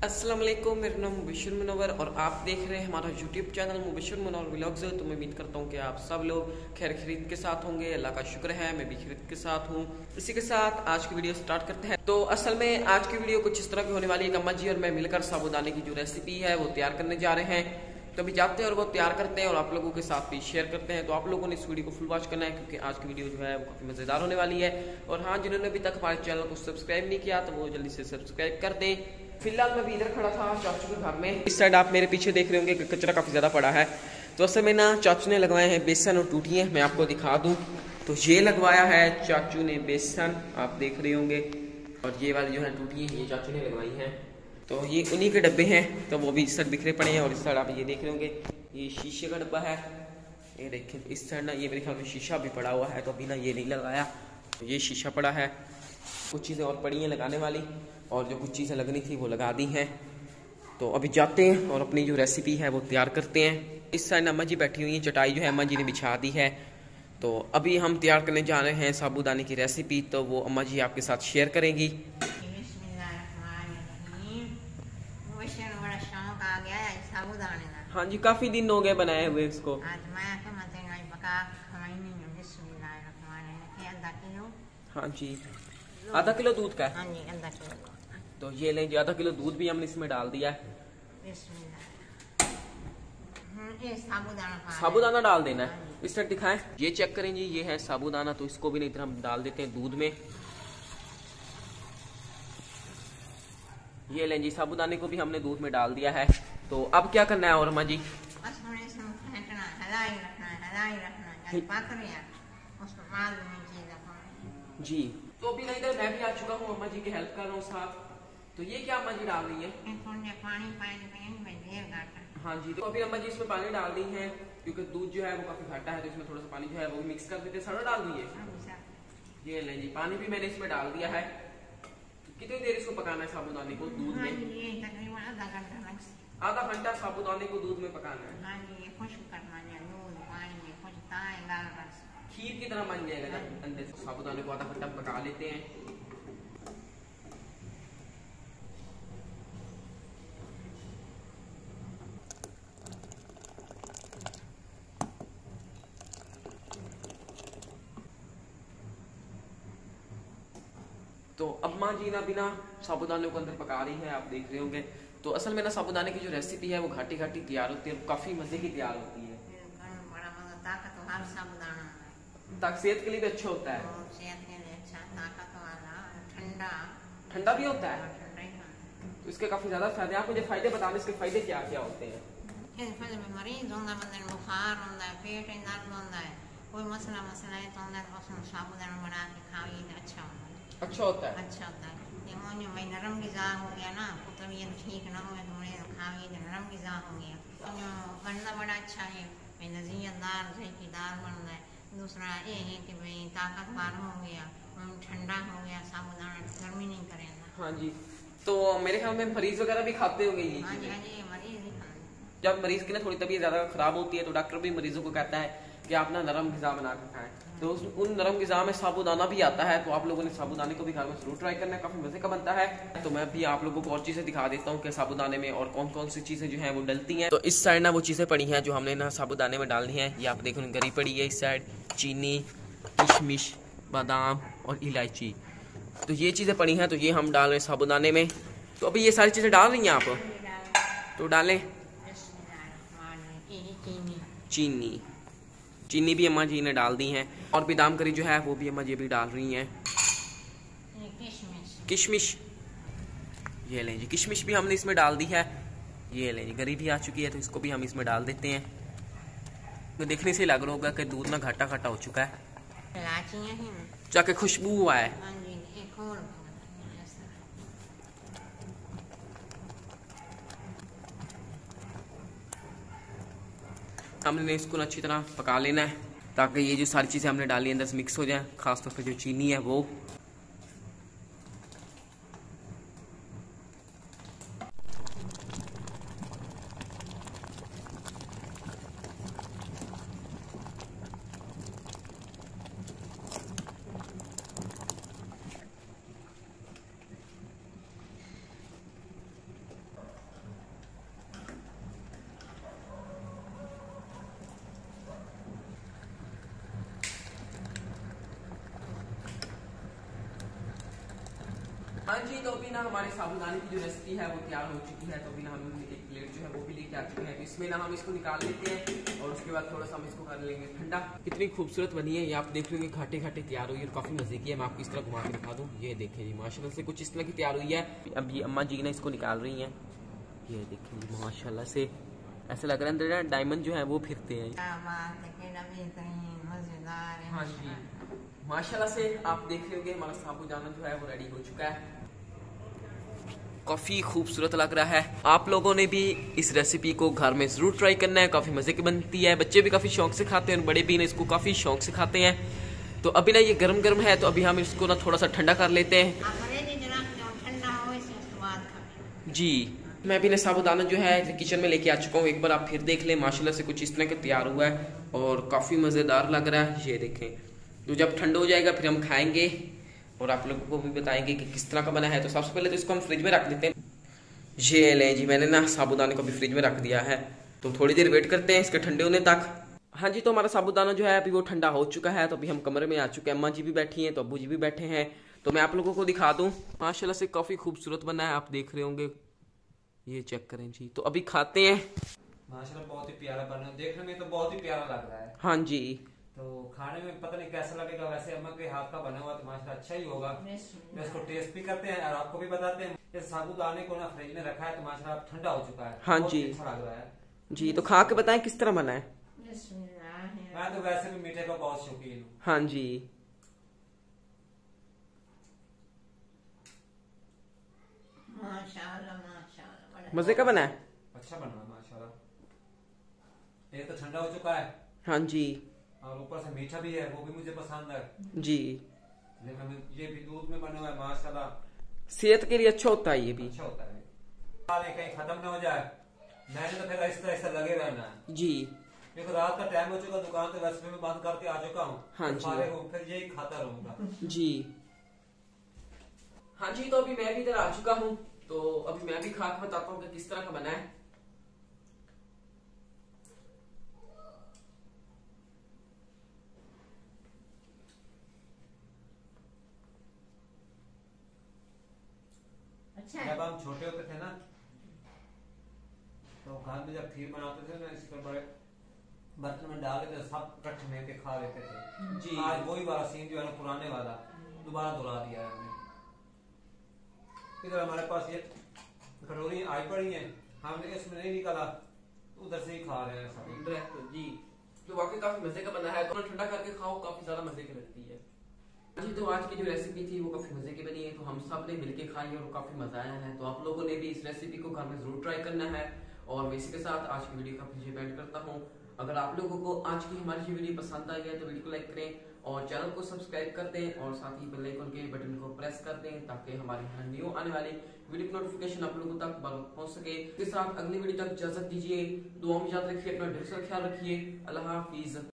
अस्सलाम वालेकुम, मेरा नाम मुबशर मुनव्वर और आप देख रहे हैं हमारा YouTube channel Mubashar Munawwar vlogs. तो मैं उम्मीद करता हूँ कि आप सब लोग खैर खरीद के साथ होंगे। अल्लाह का शुक्र है मैं भी खरीद के साथ हूँ। इसी के साथ आज की वीडियो स्टार्ट करते हैं। तो असल में आज की वीडियो कुछ इस तरह की होने वाली है। अम्मा जी और मैं मिलकर साबूदाने की जो रेसिपी है वो तैयार करने जा रहे हैं। तो अभी जाते हैं और वो तैयार करते हैं और आप लोगों के साथ भी शेयर करते हैं। तो आप लोगों ने इस वीडियो को फुल वॉच करना है क्योंकि आज की वीडियो जो है वो काफ़ी मज़ेदार होने वाली है। और हाँ, जिन्होंने अभी तक हमारे चैनल को सब्सक्राइब नहीं किया तो वो जल्दी से सब्सक्राइब कर दें। फिलहाल मैं भी इधर खड़ा था चाचू के घर में। इस साइड आप मेरे पीछे देख रहे होंगे कि कचरा काफ़ी ज़्यादा पड़ा है। तो असल में ना चाचू ने लगवाए हैं बेसन और टूटियाँ। मैं आपको दिखा दूँ तो ये लगवाया है चाचू ने बेसन, आप देख रहे होंगे। और ये वाली जो है टूटियाँ ये चाचू ने लगवाई हैं। तो ये उन्हीं के डब्बे हैं, तो वो भी इस साइड बिखरे पड़े हैं। और इस साइड आप ये देख रहे होंगे ये शीशे का डब्बा है। ये देखें इस साइड ना ये मेरे ख्याल में शीशा भी पड़ा हुआ है, तो अभी ना ये नहीं लगाया। तो ये शीशा पड़ा है। कुछ चीज़ें और पड़ी हैं लगाने वाली, और जो कुछ चीज़ें लगनी थी वो लगा दी हैं। तो अभी जाते हैं और अपनी जो रेसिपी है वो तैयार करते हैं। इस साइड अम्मा जी बैठी हुई हैं, चटाई जो है अम्मा जी ने बिछा दी है। तो अभी हम तैयार करने जा रहे हैं साबूदाने की रेसिपी, तो वो अम्मा जी आपके साथ शेयर करेंगी। हाँ जी, काफी दिन हो गए बनाए हुए इसको। हाँ जी, आधा किलो दूध का है। हाँ जी, आधा किलो। तो ये लें जी, आधा किलो दूध भी हमने इसमें डाल दिया है। साबूदाना डाल देना है। इस तरह दिखाएं, ये चेक करें जी, ये है साबूदाना। तो इसको भी नहीं तरह हम डाल देते हैं दूध में। ये लें जी, साबूदाने को भी हमने दूध में डाल दिया है। तो अब क्या करना है और अम्मा जी? जी, तो अभी नहीं इधर मैं भी आ चुका हूँ, अम्मा जी की हेल्प कर रहा हूँ साथ। तो ये क्या अम्मा जी डाल रही है? हाँ जी, तो अभी अम्मा जी इसमें पानी डाल दी है क्योंकि दूध जो है वो काफी घाटा है, तो इसमें थोड़ा सा पानी जो है वो मिक्स कर देते। सारा डाल दिए। ये लें जी, पानी भी मैंने इसमें डाल दिया है। कितनी देर इसको पकाना है साबूदाने को दूध में? आधा घंटा साबूदाने को दूध में पकाना है। खीर की तरह बन जाएगा जब अंदर से। साबूदाने को आधा घंटा पका लेते हैं। तो अम्मा जी ना बिना साबूदाने को अंदर पका रही है, आप देख रहे होंगे। तो असल में ना साबूदाने की जो रेसिपी है वो घाटी घाटी तैयार होती है, काफी मजे की तैयार होती है। सेहत के लिए भी अच्छा होता है। ठंडा भी होता है, तो इसके काफी ज्यादा फायदे। आप मुझे फायदे बता दें, इसके फायदे क्या क्या होते हैं? मरीज होंदा, बंदे बुखार होंदा है, पेट दर्द होंदा है, कोई मसला है तो साबूदाना बना के खाओ, ये अच्छा होता है। अच्छा होता है। अच्छा होता है। ये मोने में नरम ग़िज़ा हो गया ना, तबीयत ठीक ना हो तो खाओ, ये नरम ग़िज़ा हो गया। गंदा बड़ा अच्छा है, नज़ीयतदार जायकेदार बनता है। दूसरा ये है कि भाई ताकतवर हो गया, ठंडा हो गया, साबूदाना गर्मी नहीं करेगा। हाँ जी, तो मेरे ख्याल में मरीज वगैरह भी खाते होंगे ये। हाँ जी, हाँ जी, मरीज ही खाते। जब मरीज की ना थोड़ी तबीयत ज्यादा खराब होती है तो डॉक्टर भी मरीजों को कहता है कि आप ना नरम ग़िज़ा बना के खाएं। तो उन नरम ग़िज़ा में साबूदाना भी आता है। तो आप लोगों ने साबूदाने को भी घर में जरूर ट्राई करना है, काफी मजे का बनता है। तो मैं भी आप लोगों को और चीजें दिखा देता हूँ कि साबूदाने में और कौन कौन सी चीजें जो है वो डलती हैं। तो इस साइड ना वो चीजें पड़ी हैं जो हमने ना साबूदाने में डालनी है। ये आप देखो गरी पड़ी है, इस साइड चीनी, किशमिश, बादाम और इलायची। तो ये चीजें पड़ी हैं, तो ये हम डाल रहे हैं साबूदाने में। तो अभी ये सारी चीजें डाल रही हैं आप, तो डालें। चीनी भी अम्मा जी ने डाल दी हैं, और बादाम करी जो है वो भी अम्मा जी भी डाल रही हैं। किशमिश, ये लें जी, किशमिश भी हमने इसमें डाल दी है। ये लें जी, गरी भी आ चुकी है, तो इसको भी हम इसमें डाल देते हैं। तो देखने से लग रहा होगा कि दूध ना घाटा घाटा हो चुका है, जाके खुशबू हुआ है। हमने इसको अच्छी तरह पका लेना है ताकि ये जो सारी चीज़ें हमने डाली अंदर से मिक्स हो जाए, खासतौर पर जो चीनी है वो। हाँ जी, तो अभी ना हमारे साबूदाने की जो रेसिपी है वो तैयार हो चुकी है। तो अभी ना हम एक प्लेट जो है वो भी लेके आ चुके हैं। तो इसमें ना हम इसको निकाल लेते हैं और उसके बाद थोड़ा सा हम इसको कर लेंगे ठंडा। कितनी खूबसूरत बनी है ये आप देख लेंगे, घाटे घाटे तैयार हुई है और काफी मजे की है। मैं आपको इस तरह घुमा के दिखा दूँ, ये देखें जी माशाल्लाह से कुछ इस तरह की तैयार हुई है। अभी अम्मा जी ने इसको निकाल रही है, ये देखें जी माशाल्लाह से ऐसा लग रहा है अंदर डायमंड जो है वो फिरते हैं। हाँ जी माशाल्लाह से आप देख रहे होंगे हमारा साबूदाना जो है वो रेडी हो चुका है। काफी खूबसूरत लग रहा है। आप लोगों ने भी इस रेसिपी को घर में जरूर ट्राई करना है, काफी मजे की बनती है। बच्चे भी काफी शौक से खाते हैं और बड़े भी इसको काफी शौक से खाते हैं। तो अभी ना ये गर्म गर्म है, तो अभी हम इसको ना थोड़ा सा ठंडा कर लेते हैं। जी मैं भी ना साबूदाना जो है किचन में लेके आ चुका हूँ। एक बार आप फिर देख लें, माशाल्लाह से कुछ इस तरह का तैयार हुआ है और काफी मजेदार लग रहा है। ये देखें, तो जब ठंडा हो जाएगा फिर हम खाएंगे और आप लोगों को भी बताएंगे कि किस तरह का बना है। तो सबसे पहले तो इसको हम फ्रिज में रख देते हैं। ये लें जी, मैंने ना साबूदाने को भी फ्रिज में रख दिया है। तो थोड़ी देर वेट करते हैं इसके ठंडे होने तक। हाँ जी, तो हमारा साबूदाना जो है अभी वो ठंडा हो चुका है। तो अभी हम कमरे में आ चुके हैं, अम्मा जी भी बैठी हैं, तो अब्बू जी भी बैठे हैं। तो मैं आप लोगों को दिखा दूं, माशाल्लाह से काफी खूबसूरत बना है, आप देख रहे होंगे। ये चेक करें जी। तो अभी खाते हैं। माशाल्लाह बहुत ही प्यारा बना, देखने में तो बहुत ही प्यारा लग रहा है। हाँ जी, तो खाने में पता नहीं कैसा लगेगा। वैसे अम्मा के हाथ का बना हुआ तो माशाल्लाह अच्छा ही होगा। तो इसको टेस्ट भी करते हैं और आपको भी बताते हैं। इस साबूदाने को ना फ्रिज में रखा है तो माशाल्लाह ठंडा हो चुका है। हाँ जी, अच्छा लग रहा है जी। तो खा के बताएं किस तरह बना है। मैं तो वैसे भी मीठे का बहुत शौकीन हूँ। हाँ जी, मजे का बना है, अच्छा बना है माशाल्लाह। ये तो ठंडा हो चुका है। हाँ जी, और ऊपर से मीठा भी है, वो भी मुझे पसंद है जी। लेकिन ये भी दूध में बना हुआ है माशाल्लाह, सेहत के लिए अच्छा होता है ये भी। अच्छा होता है। कहीं खत्म न हो जाए, मैंने तो फिर ऐसा लगे रहना है जी। देखो रात का टाइम हो चुका, दुकान तो वैसे मैं बंद करके आ चुका हूँ। हाँ जी, फिर यही खाता रहूंगा जी। हाँ जी, तो अभी मैं भी इधर आ चुका हूँ। तो अभी मैं भी खा के बताता हूँ कि किस तरह का बना है। जब हम छोटे होते थे ना, तो घर में जब खीर बनाते थे ना, इसके बड़े बर्तन में डाल देते, सब इकट्ठे मिल के खा लेते थे जी। आज वही वाला सीन जो है ना, पुराने वाला दोबारा दोहरा दिया है हमने। इधर हमारे पास ये कटोरी आई पड़ी है, हमने इसमें नहीं निकाला, उधर से ही खा रहे हैं सब जी। तो वाकई काफी मजे का बना है, तो ठंडा करके खाओ, काफी ज्यादा मजे की लगती है जी। तो आज की जो रेसिपी थी वो काफी मजे की बनी है, तो हम सब ने मिलके खाई और काफी मजा आया है। तो आप लोगों ने भी इस रेसिपी को घर में जरूर ट्राई करना है। और मैं इसी के साथ आज की वीडियो का फिर एंड करता हूँ। अगर आप लोगों को आज की हमारी वीडियो पसंद आई है तो वीडियो को लाइक करें और चैनल को सब्सक्राइब कर दें और साथ ही बेल आइकन के बटन को प्रेस कर दें, ताकि हमारी हर न्यू आने वाली वीडियो की नोटिफिकेशन आप लोगों तक पहुंच सके। इसके साथ अगली वीडियो तक इजाजत दीजिए, दुआ में याद रखिए, अपना ढेर सारा ख्याल रखिए। अल्लाह हाफिज।